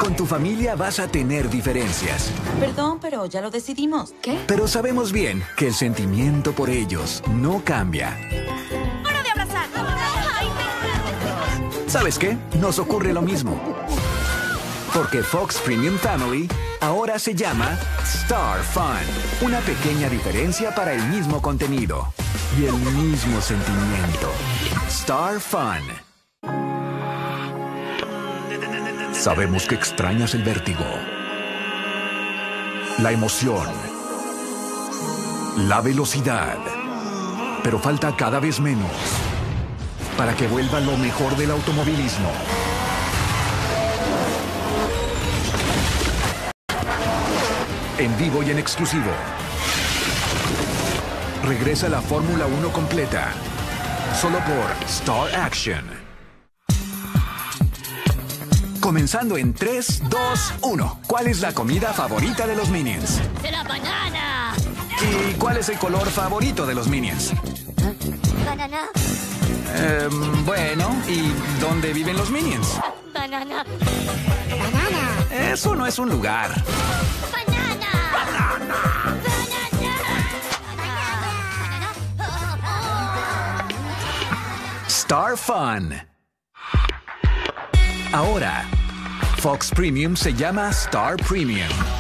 Con tu familia vas a tener diferencias. Perdón, pero ya lo decidimos. ¿Qué? Pero sabemos bien que el sentimiento por ellos no cambia. ¡Hora de abrazar! ¿Sabes qué? Nos ocurre lo mismo. Porque Fox Premium Family ahora se llama Star Fun. Una pequeña diferencia para el mismo contenido y el mismo sentimiento. Star Fun. Sabemos que extrañas el vértigo, la emoción, la velocidad, pero falta cada vez menos para que vuelva lo mejor del automovilismo. En vivo y en exclusivo. Regresa la Fórmula 1 completa. Solo por Star Action. Comenzando en 3, 2, 1. ¿Cuál es la comida favorita de los Minions? ¡La banana! ¿Y cuál es el color favorito de los Minions? ¿Banana? Bueno, ¿y dónde viven los Minions? ¡Banana! ¡Banana! Eso no es un lugar. ¡Banana! ¡Banana! Star Fun. Ahora, Fox Premium se llama Star Premium.